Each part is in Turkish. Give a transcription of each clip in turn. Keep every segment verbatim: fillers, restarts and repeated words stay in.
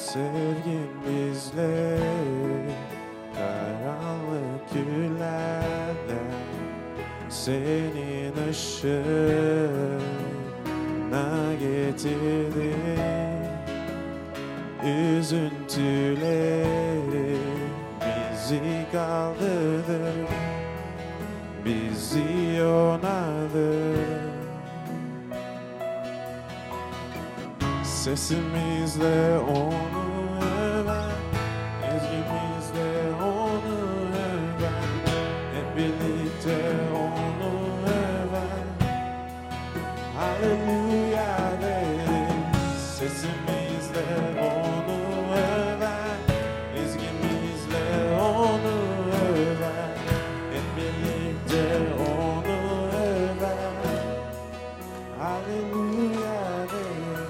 Sevgimizle karanlık günlerden senin ışığına getirdin. Üzüntüleri bizi kaldırdı, bizi onardı. Sesimizle onu över, ezgimizle onu över, hep birlikte onu över. Haleluya deriz. Sesimizle onu över, ezgimizle onu över, hep birlikte onu över. Haleluya deriz.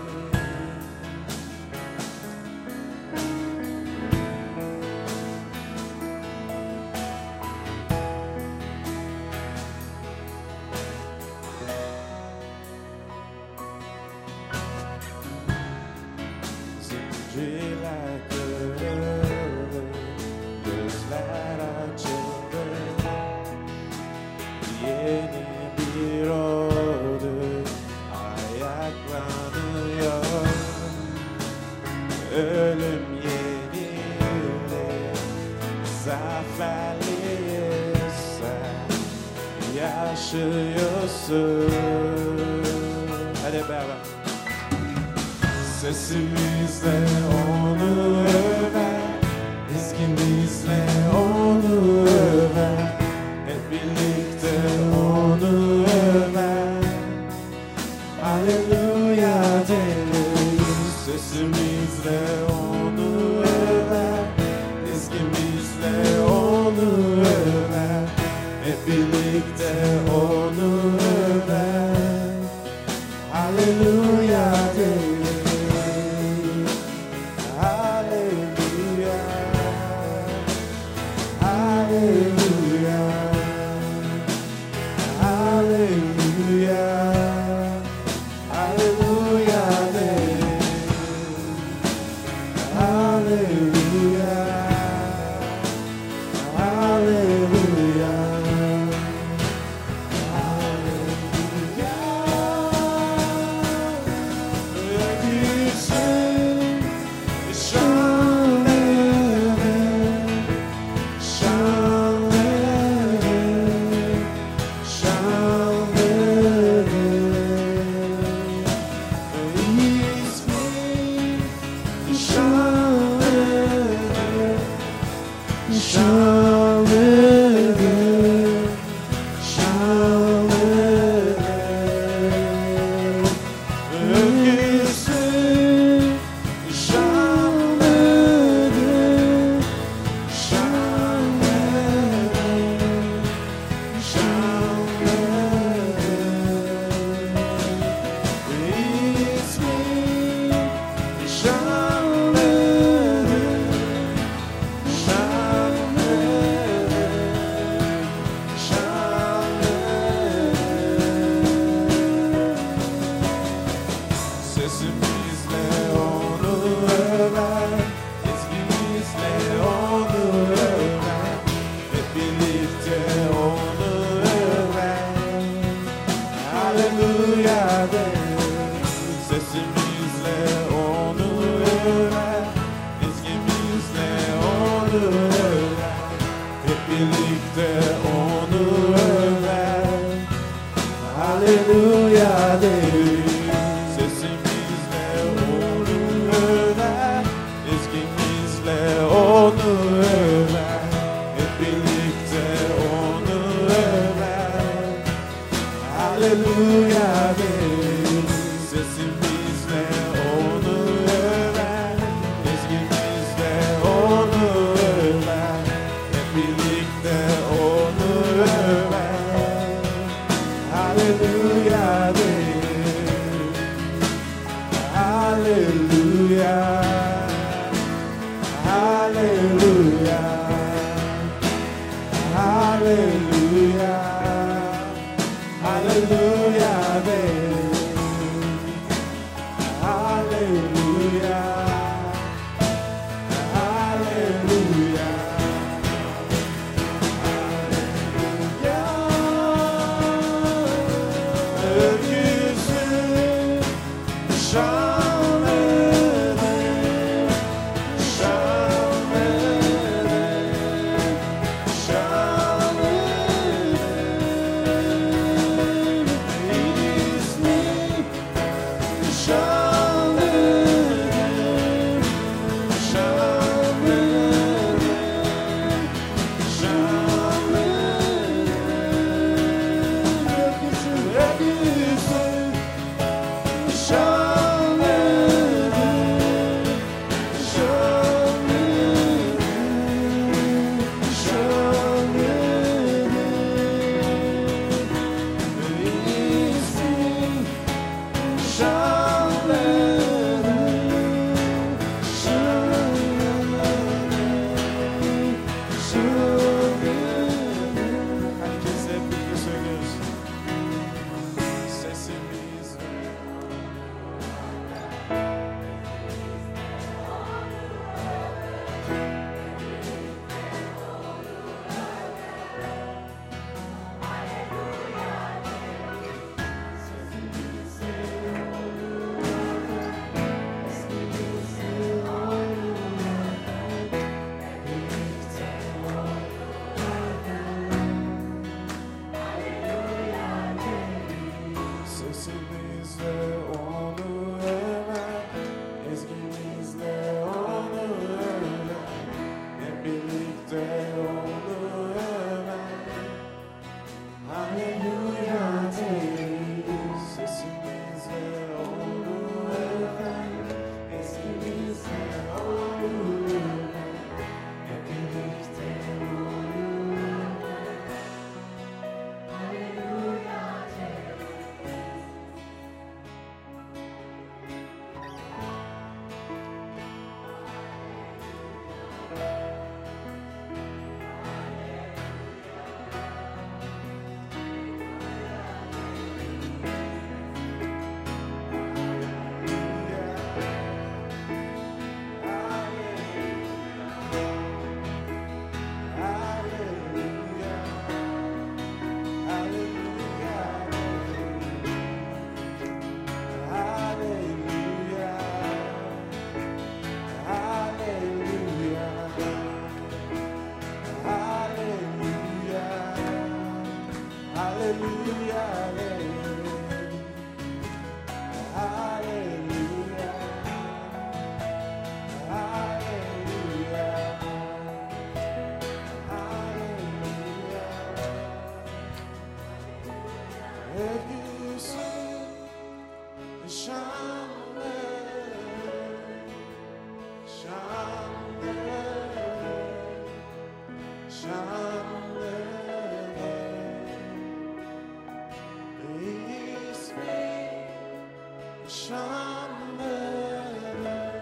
Zincirler kırıldı, gözler açıldı, yeni bir ordu ayaklanıyor. Ölüm yenildi, zaferliyiz, sen yaşıyorsun. Hadi beraber. Sesimizle onu över, ezgimizle onu över, hep birlikte onu över. Haleluya deriz. Sesimizle onu över, ezgimizle onu över, hep birlikte onu över. Haleluya deriz. Sesimizle onu över, sesimizle onu över, hep birlikte onu över. Haleluya deriz, sesimizle onu över, sesimizle onu över, hep birlikte onu över. Haleluya deriz.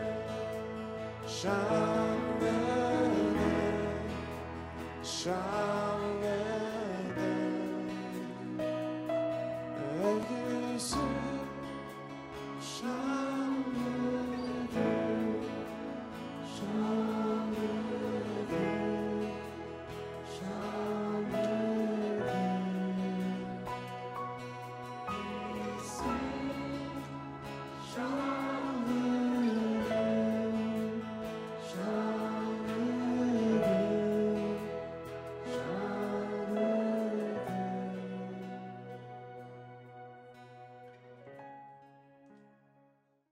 Shine, shine.